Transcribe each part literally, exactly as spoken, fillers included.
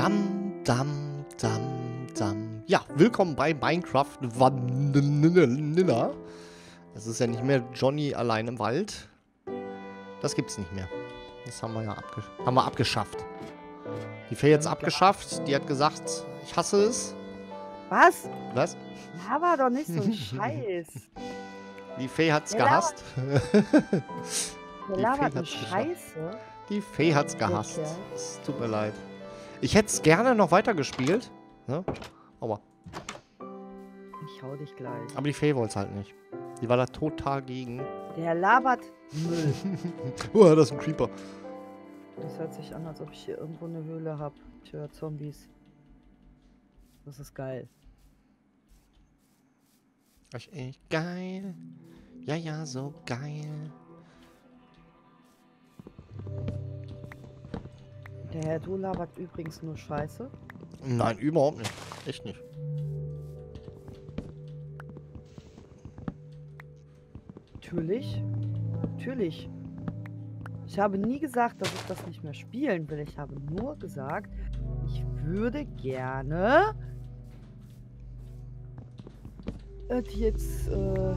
Dam, dam, dam, dam. Ja, willkommen bei Minecraft Vanilla. Es ist ja nicht mehr Johnny allein im Wald. Das gibt's nicht mehr. Das haben wir ja abge haben wir abgeschafft. Die Fee jetzt abgeschafft. Die hat gesagt, ich hasse es. Was? Was? Laber doch nicht so einen Scheiß. Die Fee hat's Der gehasst. Der Die labert Fee eine hat's geschafft. Scheiße. Die Fee hat's gehasst. Okay. Es tut mir leid. Ich hätte es gerne noch weiter gespielt. Ne? Aber, Ich hau dich gleich. aber die Fee wollte es halt nicht. Die war da total gegen. Der labert Müll. Oh, das ist ein Creeper. Das hört sich an, als ob ich hier irgendwo eine Höhle habe. Ich höre Zombies. Das ist geil. Das ist echt geil. Ja, ja, so geil. Der Herr Du labert übrigens nur Scheiße. Nein, überhaupt nicht. Echt nicht. Natürlich. Natürlich. Ich habe nie gesagt, dass ich das nicht mehr spielen will. Ich habe nur gesagt, ich würde gerne es jetzt äh,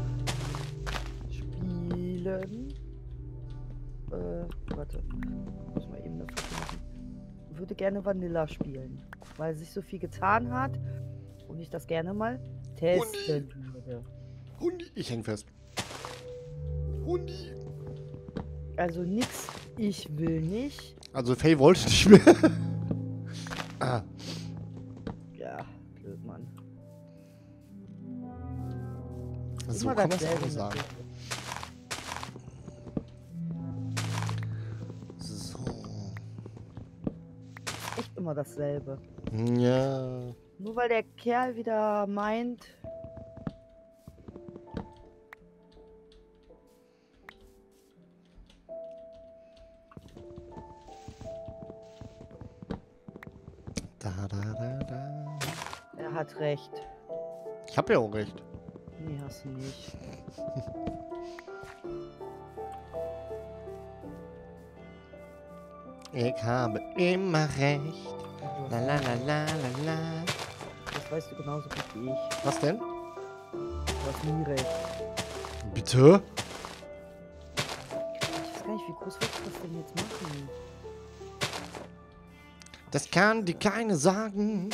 spielen. Äh, warte. Muss mal eben eine Foto machen. Ich würde gerne Vanilla spielen, weil sich so viel getan hat und ich das gerne mal testen würde. Hundi, ich häng fest. Hundi. Also nix, ich will nicht. Also Faye wollte nicht mehr. Ah. Ja, blöd, Mann. So Immer kann man es dasselbe auch sagen. mit So. Echt immer dasselbe. Ja. Nur weil der Kerl wieder meint. Da, da, da, da. Er hat recht. Ich habe ja auch recht. Nee, hast du nicht. Ich habe immer recht. Du La hast, la la la la la. das weißt du genauso gut wie ich. Was denn? Du hast nie recht. Bitte? Ich weiß gar nicht, wie groß willst du das denn jetzt machen? Das kann dir keine sagen.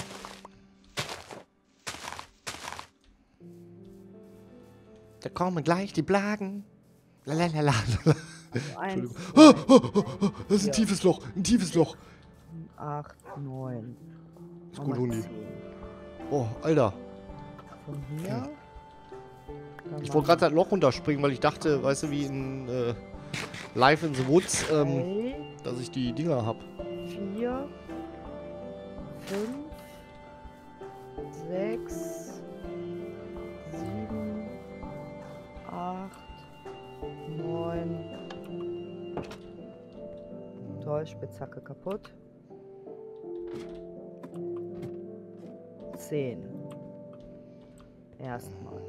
Da kommen gleich die Blagen. Lalalala. Also eins, Oh, zwei, oh, oh, oh, das ist ein Ja. tiefes Loch. Ein tiefes Loch. acht, neun. Ist gut, Hundi. Oh, Alter. Von hier. Dann Ich machen wollte gerade das Loch runterspringen, weil ich dachte, weißt du, wie in äh, Live in the Woods, ähm, drei, dass ich die Dinger hab. vier, fünf, sechs, sieben, acht, neun. Toll, Spitzhacke kaputt. Zehn. Erstmal.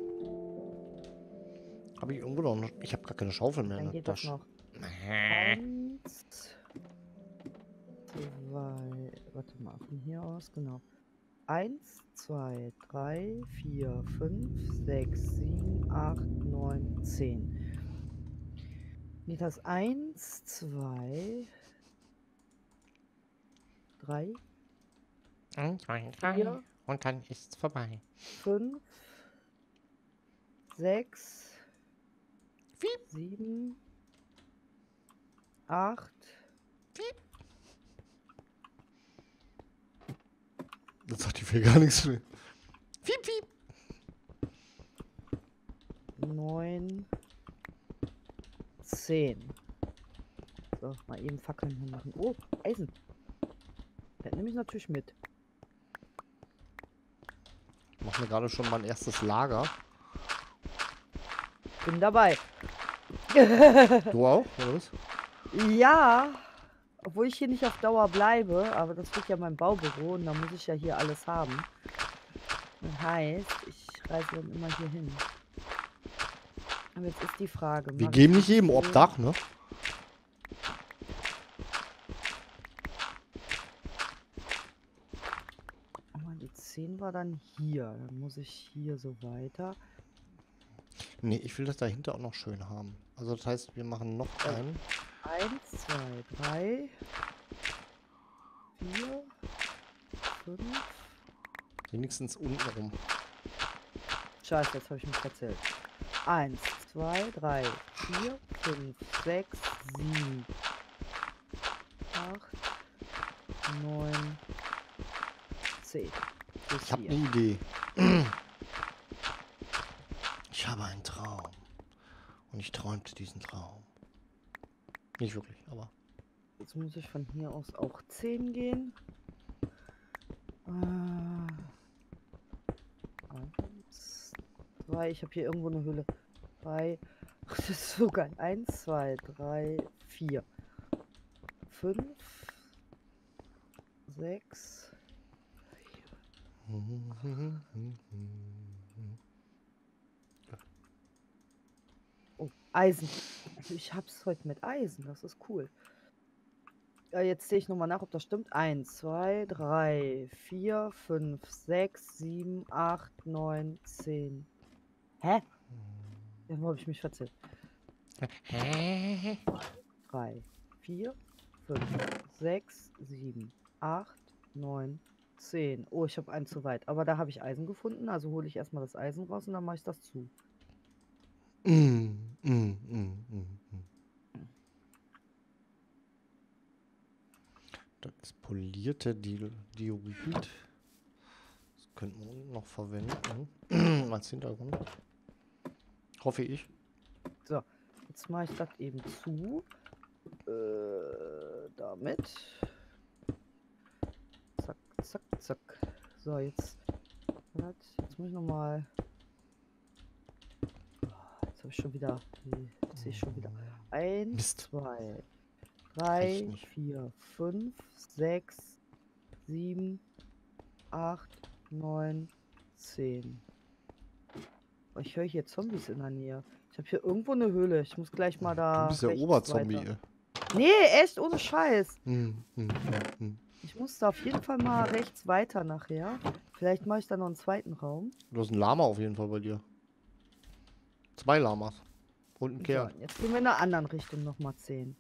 Hab ich irgendwo noch. Ich habe gar keine Schaufel mehr in Dann der geht das Tasche. noch. Äh. Eins, zwei, warte mal, von hier aus, genau. Eins, zwei, drei, vier, fünf, sechs, sieben, acht, neun, zehn. Geht das eins, zwei, drei, Eins, zwei, drei. vier, Und dann ist's vorbei. fünf, sechs, Piep. sieben, acht, Jetzt sagt die Fee gar nichts mehr. Piep, piep. neun, zehn. So, mal eben Fackeln hier machen. Oh, Eisen. Das nehme ich natürlich mit. Ich mach mir gerade schon mein erstes Lager. Bin dabei. Du auch, oder was? Ja, obwohl ich hier nicht auf Dauer bleibe, aber das wird ja mein Baubüro und da muss ich ja hier alles haben. Das heißt, ich reise dann immer hier hin. Aber jetzt ist die Frage. Wir mach geben ich nicht jedem so- Obdach, ne? zehn war dann hier. Dann muss ich hier so weiter. Nee, ich will das dahinter auch noch schön haben. Also das heißt, wir machen noch Ja. einen. eins, zwei, drei, vier, fünf. Wenigstens unten rum. Scheiße, jetzt habe ich mich verzählt. eins, zwei, drei, vier, fünf, sechs, sieben, acht, neun, zehn. Ich habe eine Idee. Ich habe einen Traum. Und ich träumte diesen Traum. Nicht wirklich, aber... Jetzt muss ich von hier aus auch zehn gehen. Äh, eins, zwei, ich habe hier irgendwo eine Höhle. Drei, ach, das ist so geil. eins, zwei, drei, vier, fünf, sechs. Oh, Eisen. Ich hab's heute mit Eisen, das ist cool. Ja, jetzt sehe ich nochmal nach, ob das stimmt. eins, zwei, drei, vier, fünf, sechs, sieben, acht, neun, zehn. Hä? Wo habe ich mich verzählt? drei, vier, fünf, sechs, sieben, acht, neun, zehn. Oh, ich habe einen zu weit. Aber da habe ich Eisen gefunden, also hole ich erstmal das Eisen raus und dann mache ich das zu. Mm, mm, mm, mm, mm. Das polierte Di- Diorit. Das könnten wir unten noch verwenden. Als Hintergrund. Hoffe ich. So, jetzt mache ich das eben zu. Äh, damit. Zack, zack, zack. So, jetzt. Jetzt muss ich nochmal. Jetzt habe ich schon wieder. Jetzt sehe ich schon wieder. Eins, Mist. zwei, Reicht drei, nicht. vier, fünf, sechs, sieben, acht, neun, zehn. Oh, ich höre hier Zombies in der Nähe. Ich habe hier irgendwo eine Höhle. Ich muss gleich mal da. Du bist der rechts Oberzombie. weiter. ey. Nee, echt ohne Scheiß. Hm, hm, hm, hm. Ich muss da auf jeden Fall mal rechts weiter nachher. Vielleicht mache ich da noch einen zweiten Raum. Du hast ein Lama auf jeden Fall bei dir. Zwei Lamas. Und ein So, Kerl. jetzt gehen wir in einer anderen Richtung nochmal zehn.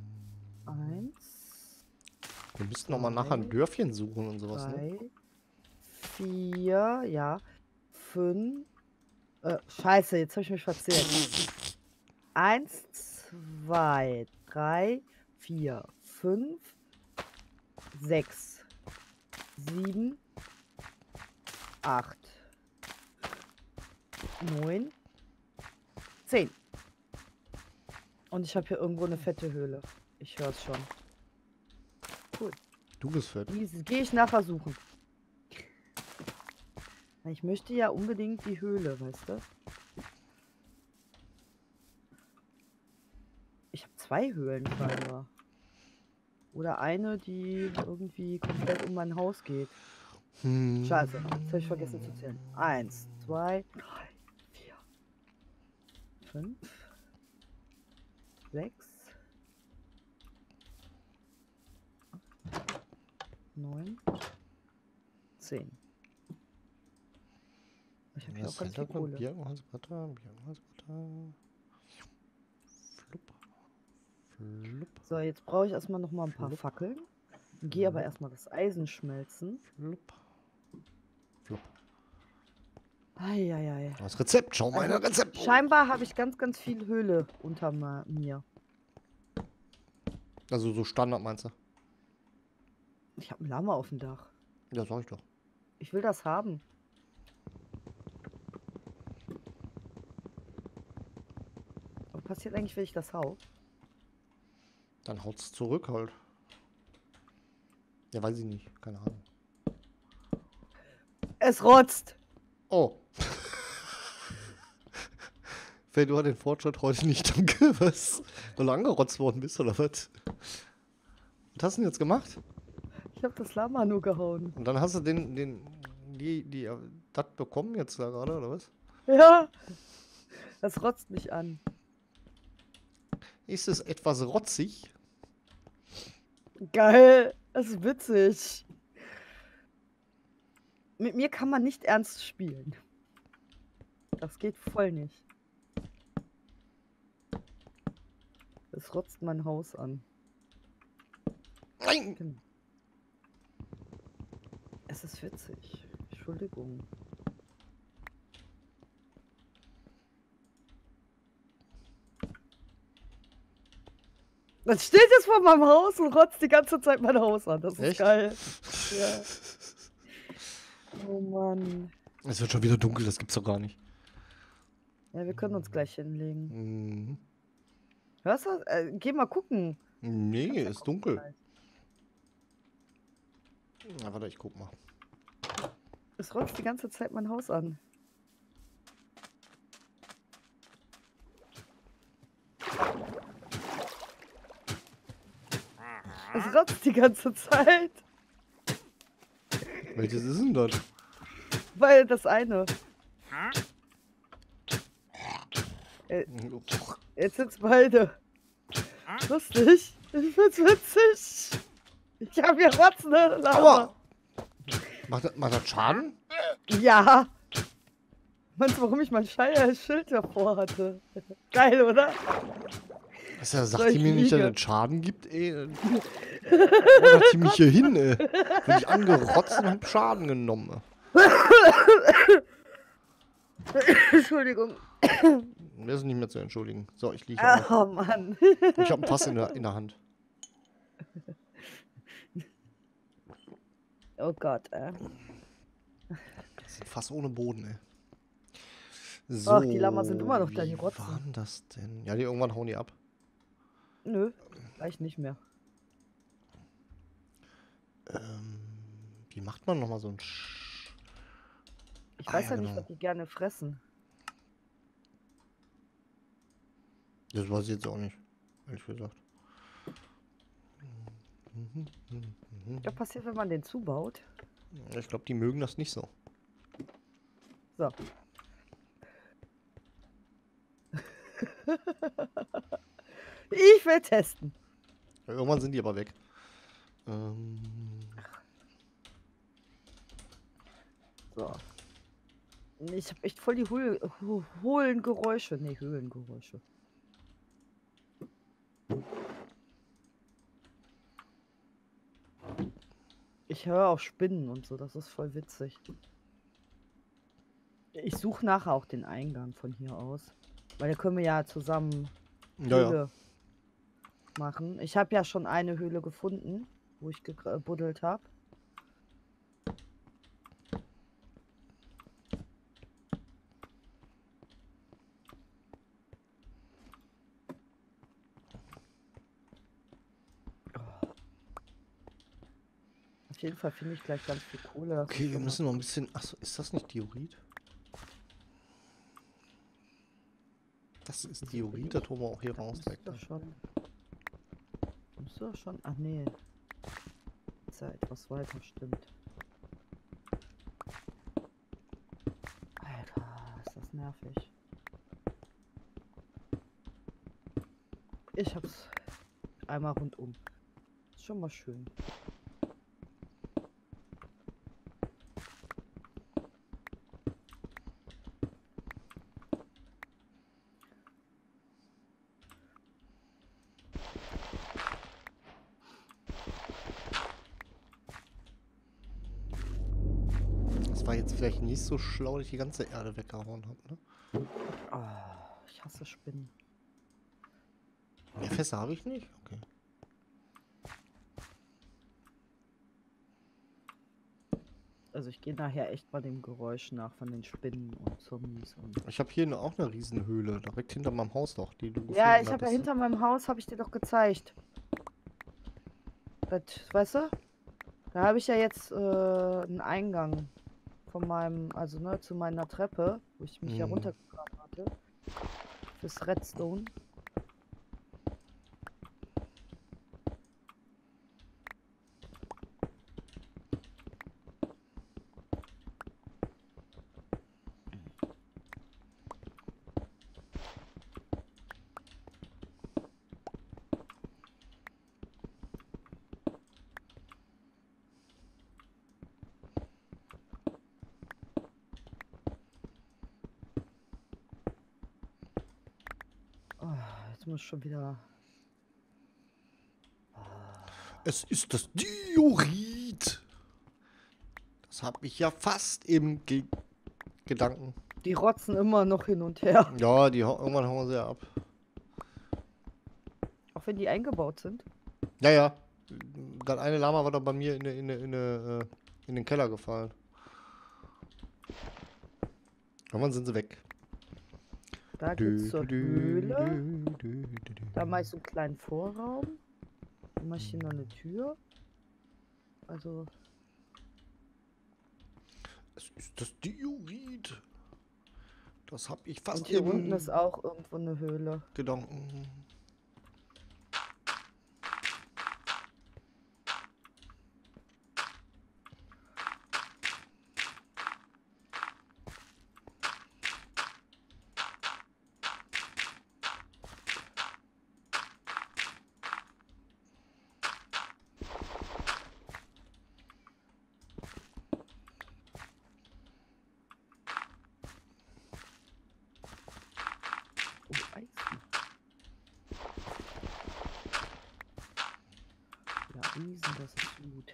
Eins, Wir müssten noch mal nachher ein Drei, Dörfchen suchen und sowas, ne? drei, vier, ja, fünf. Äh, scheiße, jetzt habe ich mich verzählt. Eins, zwei, drei, vier, fünf, sechs, sieben, acht, neun, zehn. Und ich habe hier irgendwo eine fette Höhle. Ich höre es schon. Cool. Du bist fett. Die gehe ich nachher suchen. Ich möchte ja unbedingt die Höhle, weißt du? Ich habe zwei Höhlen scheinbar. Oder eine, die irgendwie komplett um mein Haus geht. Hm. Scheiße, jetzt habe ich vergessen zu zählen. Eins, zwei, drei, vier, fünf, sechs, neun, zehn. Ich habe hier auch ganz viel Kohle. Birkenholzbretter, Birkenholzbretter. Flupp. Flupp. So, jetzt brauche ich erstmal noch mal ein paar Flupp. Fackeln. Gehe aber erstmal das Eisen schmelzen. Flupp. Flupp. Eieiei. Das Rezept, schau mal, Also, ein Rezept. Scheinbar habe ich ganz, ganz viel Höhle unter ma- mir. Also so Standard meinst du? Ich habe ein Lama auf dem Dach. Ja, sag ich doch. Ich will das haben. Was passiert eigentlich, wenn ich das hau? Dann haut's zurück halt. Ja, weiß ich nicht. Keine Ahnung. Es rotzt! Oh. Phil, du hast den Fortschritt heute nicht, danke. Was? Weil du angerotzt worden bist, oder was? Was hast du denn jetzt gemacht? Ich habe das Lama nur gehauen. Und dann hast du den, den, die, die, äh, das bekommen jetzt da gerade, oder was? Ja! Das rotzt mich an. Ist es etwas rotzig? Geil! Das ist witzig. Mit mir kann man nicht ernst spielen. Das geht voll nicht. Es rotzt mein Haus an. Nein! Genau. Es ist witzig. Entschuldigung. Das steht jetzt vor meinem Haus und rotzt die ganze Zeit mein Haus an. Das ist Echt? geil. Ja. Oh Mann. Es wird schon wieder dunkel, das gibt's doch gar nicht. Ja, wir können uns gleich hinlegen. Mhm. Hörst du? Äh, geh mal gucken. Nee, Kannst ja ist gucken dunkel. gleich. Na, warte, ich guck mal. Es rotzt die ganze Zeit mein Haus an. Es rotzt die ganze Zeit. Welches ist denn das? Weil das eine. Äh, jetzt sind's beide. Lustig. Ich find's witzig. Ich hab hier rotzende Lava. Aua! Macht das, macht das Schaden? Ja. Meinst du, warum ich mein Scheier Schild davor hatte? Geil, oder? Das ja, Soll sagt die ich mir nicht, dass liegen? es Schaden gibt, ey. Wo hat die mich hier hin, ey? Bin ich angerotzt und hab Schaden genommen. Entschuldigung. Mir ist nicht mehr zu entschuldigen. So, ich liege auf. Oh Mann. Ich hab ein Fass in der, in der Hand. Oh Gott, ey. Das ist ein Fass ohne Boden, ey. So, Ach, die Lama sind immer noch da, die wie rotzen. war denn das denn? Ja, die irgendwann hauen die ab. Nö, gleich nicht mehr. Ähm, wie macht man nochmal so ein Sch Ich Ah, weiß ja, ja nicht, genau. was die gerne fressen. Das weiß ich jetzt auch nicht, ehrlich gesagt. Was passiert, wenn man den zubaut? Ich glaube, die mögen das nicht so. So. Ich will testen. Irgendwann sind die aber weg. Ähm, So. Ich habe echt voll die Hohl Ho- hohlen Geräusche. Nee, Höhlengeräusche. Ich höre auch Spinnen und so, das ist voll witzig. Ich suche nachher auch den Eingang von hier aus. Weil da können wir ja zusammen ja, ja. Höhle machen. Ich habe ja schon eine Höhle gefunden, wo ich gebuddelt habe. Auf jeden Fall finde ich gleich ganz viel Kohle. das ist Okay, wir schon mal- müssen noch ein bisschen... Achso, ist das nicht Diorit? Das ist Diorit, da tun wir auch hier raus Müsste weg. doch Ne? schon. Müsste doch schon. Ach nee. Ist ja etwas weiter, stimmt. Alter, ist das nervig. Ich hab's einmal rundum. Ist schon mal schön. Das war jetzt vielleicht nicht so schlau, dass ich die ganze Erde weggehauen habe, ne? Oh, ich hasse Spinnen. Mehr Fässer habe ich nicht? Okay. Also ich gehe nachher echt mal dem Geräusch nach von den Spinnen und Zombies und. Ich habe hier ne- auch eine Riesenhöhle, direkt hinter meinem Haus doch, die du Ja, gefunden ich habe ja hattest, ne? hinter meinem Haus, habe ich dir doch gezeigt. Das, weißt du? Da habe ich ja jetzt äh, einen Eingang von meinem, also ne, zu meiner Treppe, wo ich mich ja Mhm. runtergefahren hatte. Fürs Redstone. muss schon wieder... Es ist das Diorit. Das habe ich ja fast im Ge Gedanken. Die rotzen immer noch hin und her. Ja, die irgendwann hauen sie ja ab. Auch wenn die eingebaut sind. Ja, ja. Das eine Lama war doch bei mir in, in, in, in, in den Keller gefallen. Irgendwann sind sie weg. Da geht's zur Höhle. Da mache ich so einen kleinen Vorraum. Dann mache ich hier noch eine Tür. Also... Es ist das Diorit. Das habe ich fast Und hier im unten ist auch irgendwo eine Höhle. Gedanken. Oh, Eisen. Ja, Eisen, das ist gut.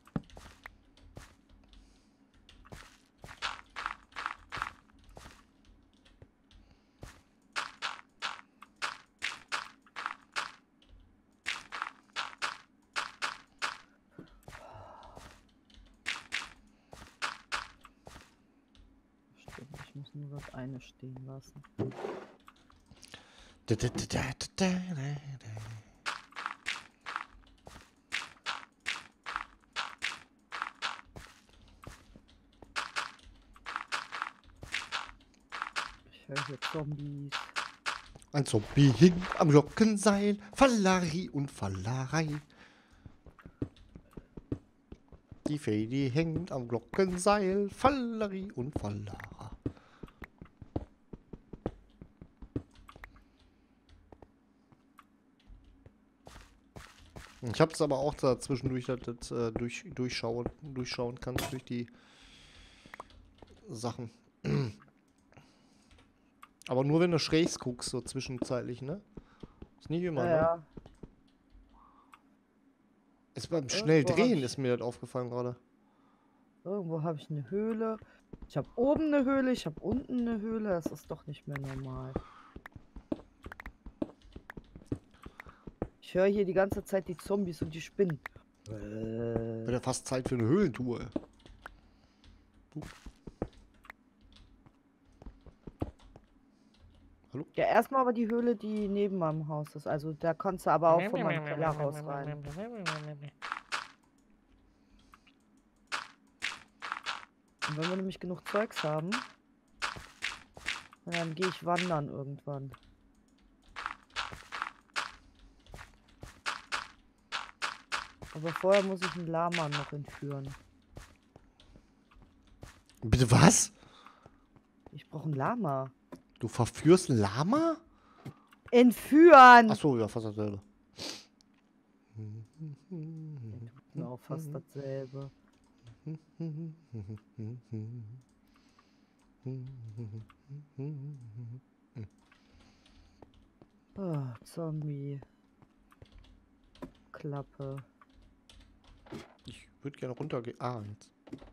Stimmt, ich muss nur das eine stehen lassen. Da, da, da, da, da, da, da. Ich höre hier Zombies. Ein Zombie hing am Glockenseil, Fallari und Fallerei. Die Fee, die hängt am Glockenseil, Fallari und Fallara. Ich habe es aber auch da zwischendurch, dass das äh, durch, durchschauen, durchschauen kann durch die Sachen. Aber nur wenn du schräg guckst, so zwischenzeitlich, ne? Ist nicht immer, Ja, ne? ja. Ist beim schnell Irgendwo hab drehen ich- ist mir das aufgefallen gerade. Irgendwo habe ich eine Höhle. Ich habe oben eine Höhle, ich habe unten eine Höhle. Das ist doch nicht mehr normal. Ich höre hier die ganze Zeit die Zombies und die Spinnen. Wird ja fast Zeit für eine Höhlentour. Uh. Hallo? Ja, erstmal aber die Höhle, die neben meinem Haus ist. Also da kannst du aber auch von meinem Keller raus rein. Und wenn wir nämlich genug Zeugs haben, dann gehe ich wandern irgendwann. Aber vorher muss ich einen Lama noch entführen. Bitte was? Ich brauche einen Lama. Du verführst ein Lama? Entführen! Achso, ja, fast dasselbe. Genau, fast dasselbe. Oh, Zombie. Klappe. Ich würde gerne runtergehen. Ah, jetzt.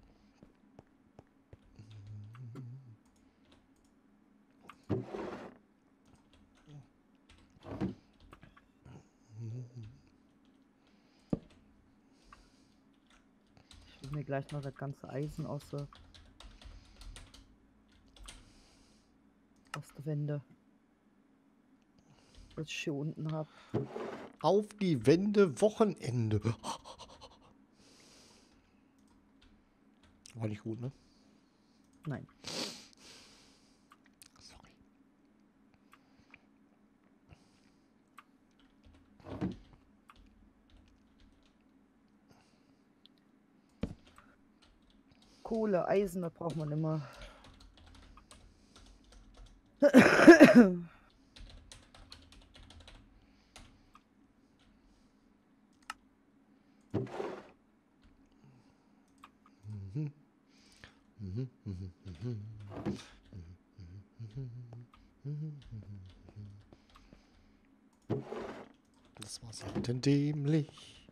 Ich will mir gleich noch das ganze Eisen aus der, aus der Wände. Was ich hier unten habe. Auf die Wände, Wochenende. War nicht gut, ne? Nein. Sorry. Kohle, Eisen, das braucht man immer. Das war selten dämlich.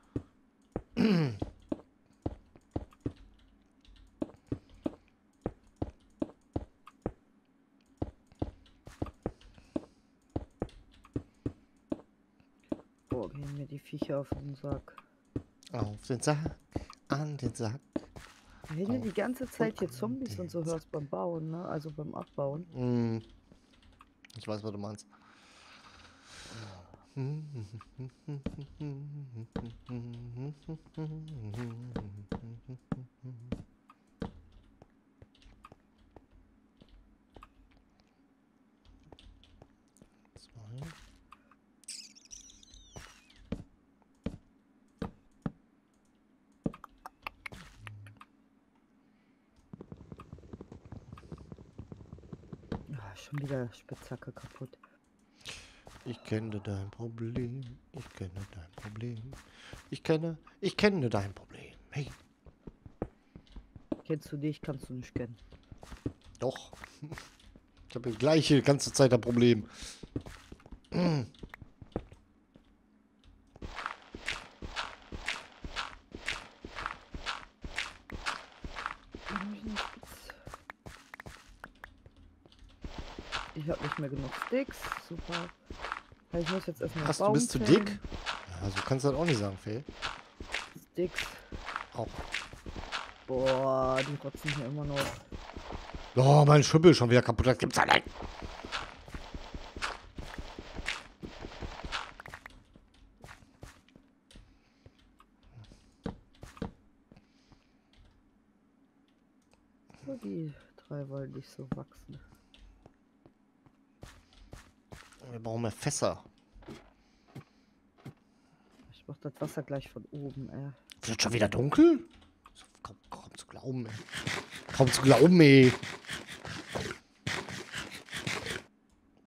Boah, gehen mir die Viecher auf den Sack. Auf den Sack, an den Sack. Wenn du die ganze Zeit hier an Zombies den und so hörst beim Bauen, ne? Also beim Abbauen. Mm. Ich weiß, was du meinst. Zwei. Ah, schon wieder Spitzhacke kaputt. Ich kenne dein Problem. Ich kenne dein Problem. Ich kenne, ich kenne dein Problem. Hey. Kennst du dich, kannst du nicht kennen. Doch. Ich habe die gleiche ganze Zeit ein Problem. Ich habe nicht mehr genug Sticks. Super. Ich muss jetzt erstmal Hast du Baum bist zu fällen. dick? Ja, so kannst du das auch nicht sagen, Fee. Sticks. Auch. Boah, die rotzen hier immer noch. Oh, mein Schüppel schon wieder kaputt. Das gibt's ja nicht. Oh, die drei wollen nicht so wachsen. Wir brauchen mehr Fässer. Ich mach das Wasser gleich von oben, ey. Wird schon wieder dunkel? Kaum, kaum zu glauben, ey. Kaum zu glauben, ey.